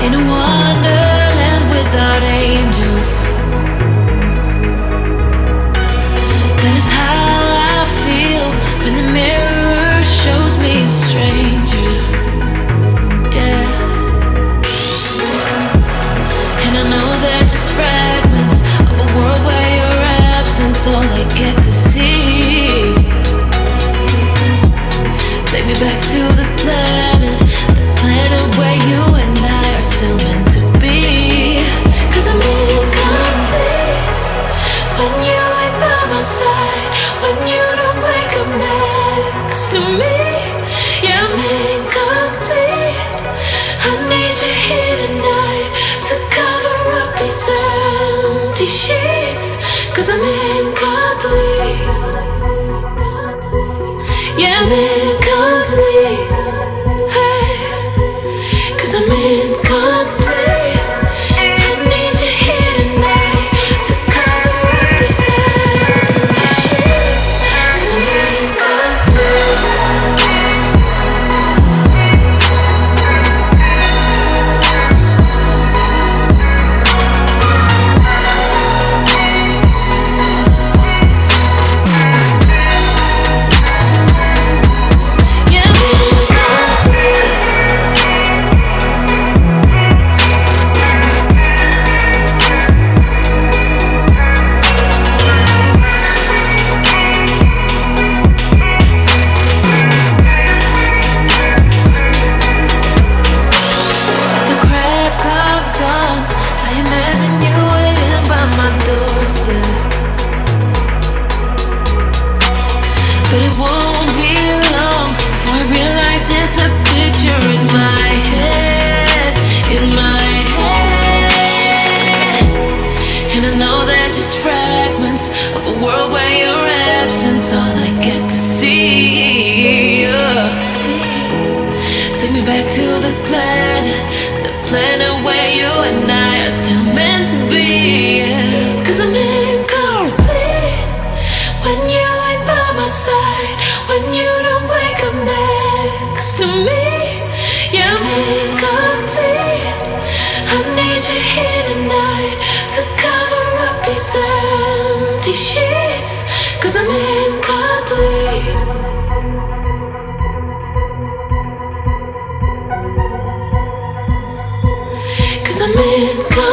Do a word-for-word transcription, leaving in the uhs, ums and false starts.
in a wonderland without angels. That is how I feel when the mirror shows me a stranger. Yeah. And I know they're just fragments of a world where your absence all I get to see. Take me back to the planet, the planet where you and I are still meant to be. Cause I'm incomplete when you ain't by my side, when you don't wake up next to me. Yeah, I'm incomplete. I need you here tonight to cover up these empty sheets. Cause I'm incomplete. Yeah, I'm incomplete. Hey, cause I'm incomplete. I need you here tonight to cover up these empty sheets. Cause I'm incomplete. But it won't be long before I realize it's a picture in my head, in my head. And I know they're just fragments of a world where your absence all I get to see. Yeah. Take me back to the planet, the planet where you and I are still meant to be. Yeah. Cause I'm incomplete when you ain't by my side, when you don't wake up next to me. Yeah, I'm incomplete. I need you here tonight to cover up these empty sheets. Cause I'm incomplete. Cause I'm incomplete.